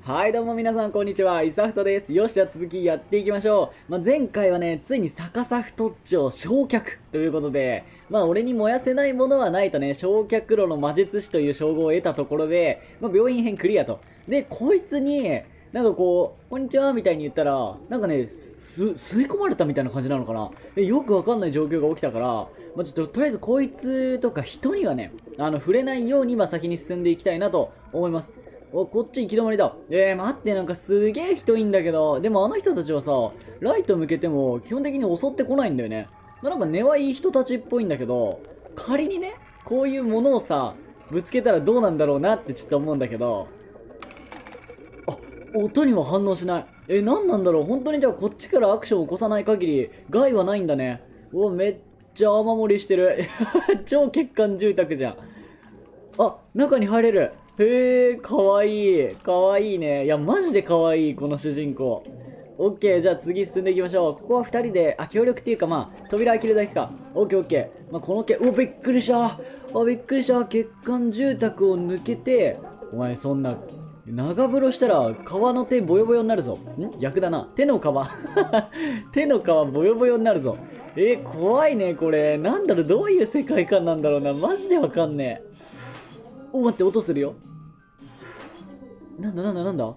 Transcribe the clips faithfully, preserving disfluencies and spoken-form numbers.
はい、どうも皆さん、こんにちは。イサフトです。よし、じゃあ続きやっていきましょう。まあ、前回はね、ついに逆さ太っちょを焼却ということで、まあ、俺に燃やせないものはないとね、焼却炉の魔術師という称号を得たところで、まあ、病院編クリアと。で、こいつに、なんかこう、こんにちはみたいに言ったら、なんかね、す、吸い込まれたみたいな感じなのかな。え、よくわかんない状況が起きたから、まあ、ちょっと、とりあえずこいつとか人にはね、あの、触れないように、まあ、先に進んでいきたいなと思います。お、こっち行き止まりだ。えー、待って、なんかすげえ人いんだけど、でもあの人たちはさ、ライト向けても基本的に襲ってこないんだよね。なんか根はいい人たちっぽいんだけど、仮にね、こういうものをさ、ぶつけたらどうなんだろうなってちょっと思うんだけど、あ、音には反応しない。え、なんなんだろう。本当にじゃあこっちからアクションを起こさない限り、害はないんだね。お、めっちゃ雨漏りしてる。超欠陥住宅じゃん。あ、中に入れる。へえ、かわいい。かわいいね。いや、マジでかわいい、この主人公。オッケー、じゃあ次進んでいきましょう。ここは二人で、あ、協力っていうかまあ、扉開けるだけか。オッケーオッケー。まあ、このけ、お、びっくりした。あ、びっくりした。欠陥住宅を抜けて、お前そんな、長風呂したら皮の手ボヨボヨになるぞ。ん逆だな。手の皮。手の皮ボヨボヨになるぞ。えー、怖いね、これ。なんだろう、どういう世界観なんだろうな。マジでわかんねえ。お、待って、音するよ。なんだなんだなんだ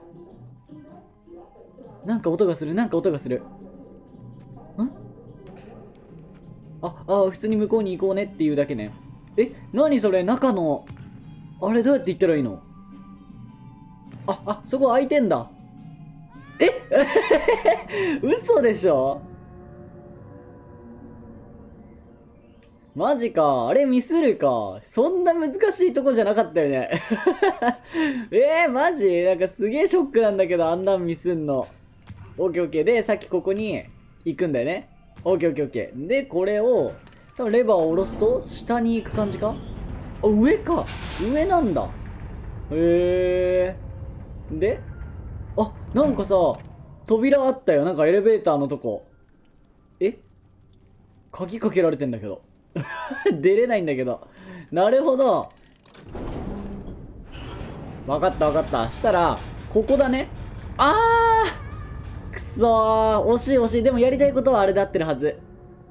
なんか音がする、なんか音がする。んあ、あ、普通に向こうに行こうねっていうだけね。え、何それ、中の、あれどうやって行ったらいいの？あ、あ、そこ開いてんだ。え嘘でしょ？マジか。あれミスるか。そんな難しいとこじゃなかったよね。えー、マジなんかすげえショックなんだけど、あんなんミスんの。オッケーオッケー。で、さっきここに行くんだよね。オッケーオッケーオッケー。で、これを、多分レバーを下ろすと、下に行く感じか？あ、上か。上なんだ。へえ。で、あ、なんかさ、扉あったよ。なんかエレベーターのとこ。え鍵かけられてんだけど。出れないんだけど。なるほど。わかったわかった。したら、ここだね。あーくそー。惜しい惜しい。でもやりたいことはあれで合ってるはず。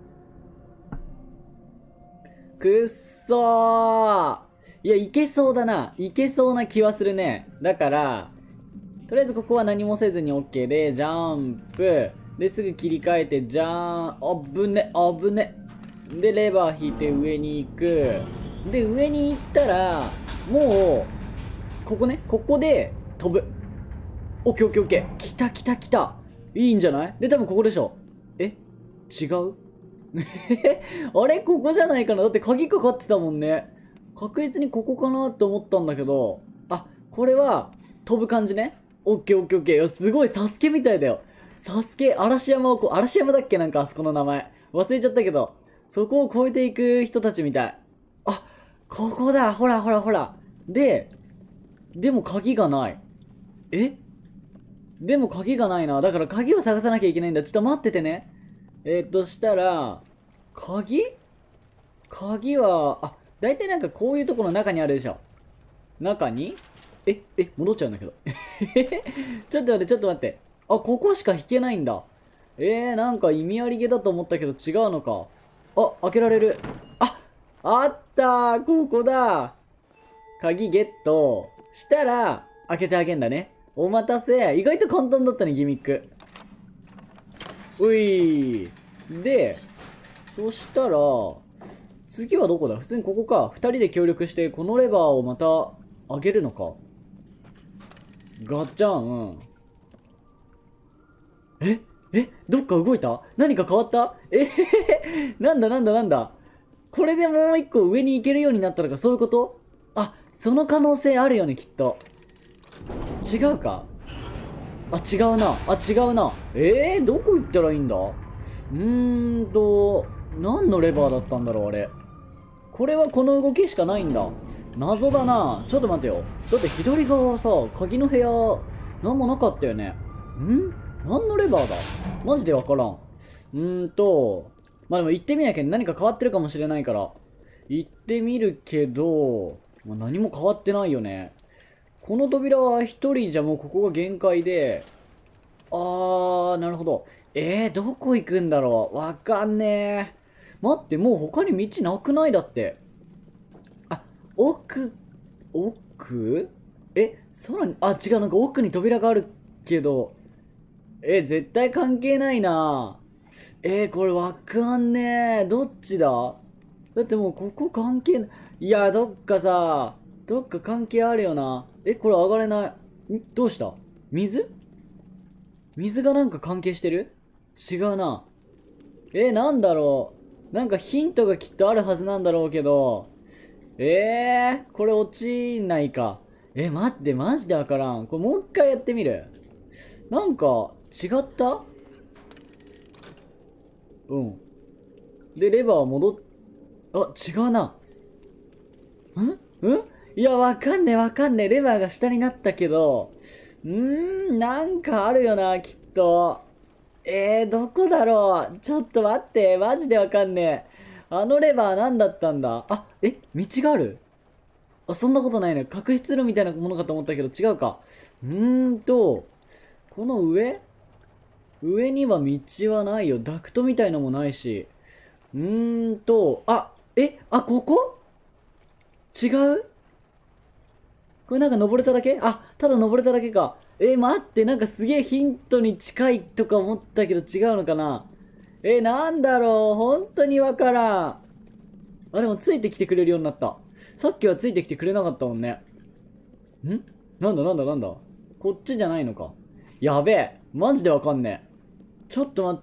くっそー。いや、いけそうだな。いけそうな気はするね。だから、とりあえずここは何もせずに OK で、ジャンプ。で、すぐ切り替えて、ジャーン。あぶね、あぶね。で、レバー引いて上に行く。で、上に行ったら、もう、ここね、ここで飛ぶ。オッケーオッケーオッケー。来た来た来た。いいんじゃない？で、多分ここでしょ。え違う？あれここじゃないかな。だって鍵かかってたもんね。確実にここかなって思ったんだけど。あ、これは飛ぶ感じね。オッケーオッケーオッケー。いや、すごいサスケみたいだよ。サスケ、嵐山をこう、嵐山だっけなんかあそこの名前。忘れちゃったけど。そこを越えていく人たちみたい。あ、ここだ。ほらほらほら。で、でも鍵がない。えでも鍵がないな。だから鍵を探さなきゃいけないんだ。ちょっと待っててね。えー、っと、したら、鍵鍵は、あ、だいたいなんかこういうところの中にあるでしょ。中にえ、え、戻っちゃうんだけど。ちょっと待って、ちょっと待って。あ、ここしか引けないんだ。えー、なんか意味ありげだと思ったけど違うのか。あ、開けられる。あ、あったー、ここだ。鍵ゲット。したら、開けてあげんだね。お待たせ。意外と簡単だったね、ギミック。ういー。で、そしたら、次はどこだ？普通にここか。二人で協力して、このレバーをまた、上げるのか。ガチャン。ええどっか動いた？何か変わった？えへへなんだなんだなんだ。これでもう一個上に行けるようになったのか、そういうこと？あ、その可能性あるよね、きっと。違うか？あ、違うな。あ、違うな。えー、どこ行ったらいいんだ？うーんと、何のレバーだったんだろう、あれ。これはこの動きしかないんだ。謎だな。ちょっと待ってよ。だって左側はさ、鍵の部屋、なんもなかったよね。ん何のレバーだ？マジでわからん。うーんと、まあでも行ってみなきゃ何か変わってるかもしれないから。行ってみるけど、まあ、何も変わってないよね。 この扉は一人じゃもうここが限界で、あー、なるほど。えー、どこ行くんだろう。わかんねえ。待って、もう他に道なくないだって。あ、奥、奥え、空に、あ、違う、なんか奥に扉があるけど、え、絶対関係ないな。えー、これわかんねえ。どっちだ？だってもうここ関係ない。いや、どっかさ、どっか関係あるよな。え、これ上がれない。んどうした？水水がなんか関係してる？違うな。え、なんだろう。なんかヒントがきっとあるはずなんだろうけど。えー、これ落ちないか。え、待って、マジでわからん。これもう一回やってみる。なんか、違った？うん。で、レバー戻っ、あ、違うな。んうんいや、わかんねえ、わかんねえ。レバーが下になったけど。うーん、なんかあるよな、きっと。えー、どこだろう。ちょっと待って、マジでわかんねえ。あのレバー何だったんだ？あ、え、道がある？あ、そんなことないね。隠し通路みたいなものかと思ったけど違うか。うーんと、この上上には道はないよ。ダクトみたいのもないし。うーんと、あ、え、あ、ここ違う？これなんか登れただけ？あ、ただ登れただけか。えー、待って、なんかすげえヒントに近いとか思ったけど違うのかな？えー、なんだろう本当にわからん。あ、でもついてきてくれるようになった。さっきはついてきてくれなかったもんね。んなんだなんだなんだこっちじゃないのか。やべえ。マジでわかんねえ。ちょっと待って。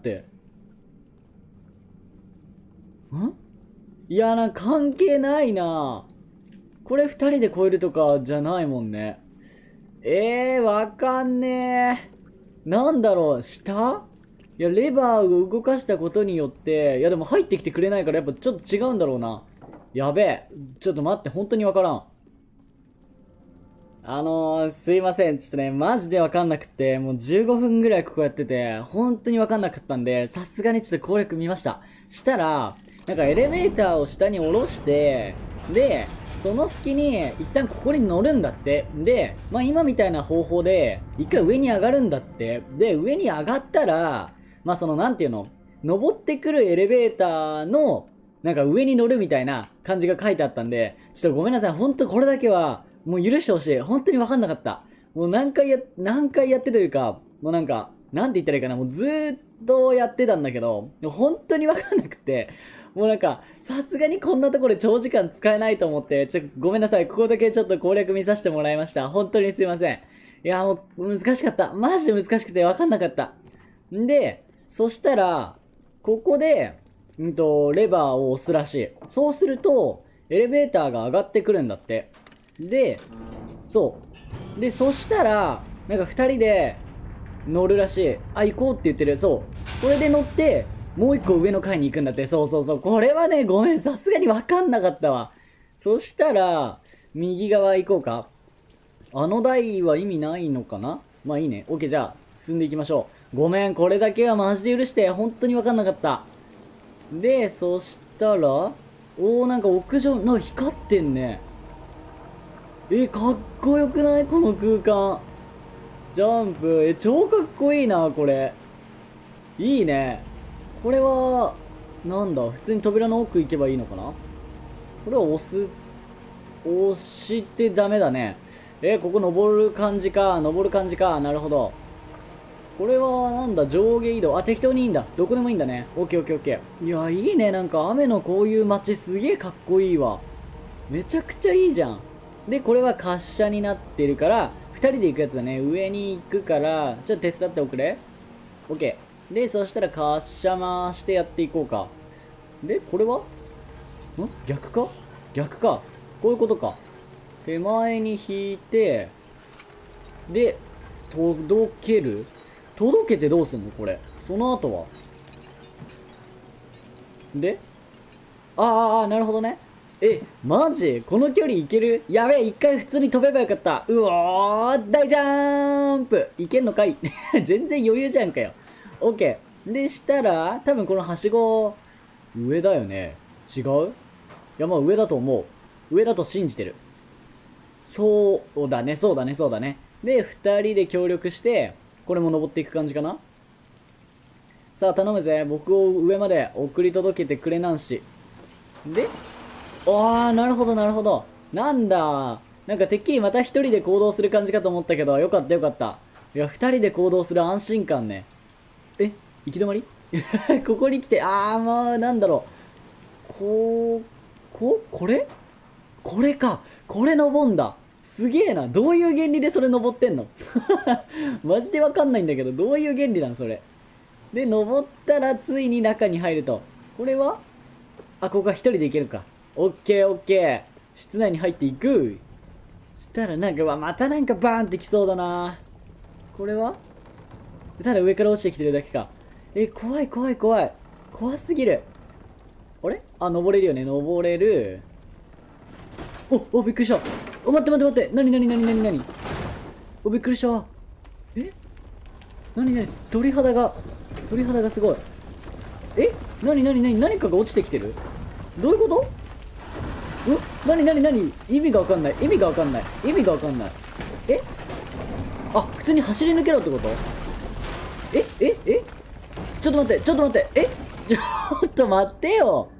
んいや、なんか関係ないな。これ二人で超えるとかじゃないもんね。えー、わかんねえ。なんだろう、下？いや、レバーを動かしたことによって、いやでも入ってきてくれないからやっぱちょっと違うんだろうな。やべえ。ちょっと待って、本当にわからん。あのー、すいません。ちょっとね、マジでわかんなくて、もうじゅうごふんぐらいここやってて、本当にわかんなかったんで、さすがにちょっと攻略見ました。したら、なんかエレベーターを下に下ろして、で、その隙に、一旦ここに乗るんだって。で、まあ今みたいな方法で、一回上に上がるんだって。で、上に上がったら、まあその、なんていうの、登ってくるエレベーターの、なんか上に乗るみたいな感じが書いてあったんで、ちょっとごめんなさい。ほんとこれだけは、もう許してほしい。本当に分かんなかった。もう何回や、何回やってというか、もうなんか、なんて言ったらいいかな。もうずーっとやってたんだけど、本当に分かんなくて、もうなんか、さすがにこんなところで長時間使えないと思って、ちょ、ごめんなさい。ここだけちょっと攻略見させてもらいました。本当にすいません。いや、もう難しかった。マジで難しくて分かんなかった。んで、そしたら、ここで、うんと、レバーを押すらしい。そうすると、エレベーターが上がってくるんだって。で、そう。で、そしたら、なんか二人で乗るらしい。あ、行こうって言ってる。そう。これで乗って、もう一個上の階に行くんだって。そうそうそう。これはね、ごめん。さすがにわかんなかったわ。そしたら、右側行こうか。あの台は意味ないのかな？まあいいね。オッケー、じゃあ、進んでいきましょう。ごめん。これだけはマジで許して。本当にわかんなかった。で、そしたら、おー、なんか屋上、なんか光ってんね。え、かっこよくないこの空間。ジャンプ。え、超かっこいいな、これ。いいね。これは、なんだ、普通に扉の奥行けばいいのかな？これは押す、押してダメだね。え、ここ登る感じか。登る感じか。なるほど。これは、なんだ、上下移動。あ、適当にいいんだ。どこでもいいんだね。オッケーオッケーオッケー。いや、いいね。なんか雨のこういう街すげえかっこいいわ。めちゃくちゃいいじゃん。で、これは滑車になってるから、二人で行くやつだね。上に行くから、ちょっと手伝っておくれ。オッケー。で、そしたら滑車回してやっていこうか。で、これはん逆か逆か。こういうことか。手前に引いて、で、届ける届けてどうすんのこれ。その後はであーあー、なるほどね。え、マジこの距離いける？やべえ、一回普通に飛べばよかった。うおー、大ジャンプいけんのかい全然余裕じゃんかよ。オッケー。で、したら、多分このはしご、上だよね。違う？いや、まあ上だと思う。上だと信じてる。 そうだね、そうだね、そうだね。で、二人で協力して、これも登っていく感じかな。さあ、頼むぜ。僕を上まで送り届けてくれなんし。で、ああ、なるほど、なるほど。なんだ。なんかてっきりまた一人で行動する感じかと思ったけど、よかったよかった。いや、二人で行動する安心感ね。え、行き止まりここに来て、ああ、まあ、なんだろう。こう、こう、これこれか。これ登んだ。すげえな。どういう原理でそれ登ってんのマジでわかんないんだけど、どういう原理なのそれ。で、登ったらついに中に入ると。これはあ、ここは一人で行けるか。オッケーオッケー。室内に入っていく。したらなんか、わ、またなんかバーンってきそうだな。これはただ上から落ちてきてるだけか。え、怖い怖い怖い。怖すぎる。あれあ、登れるよね。登れる。お、お、びっくりした。お、待って待って待って。なになになになになにお、びっくりした。えなになに鳥肌が、鳥肌がすごい。えなになになに何かが落ちてきてるどういうことんなになになに意味がわかんない。意味がわかんない。意味がわかんない。えあ、普通に走り抜けろってことえええちょっと待って、ちょっと待って。えちょっと待ってよ。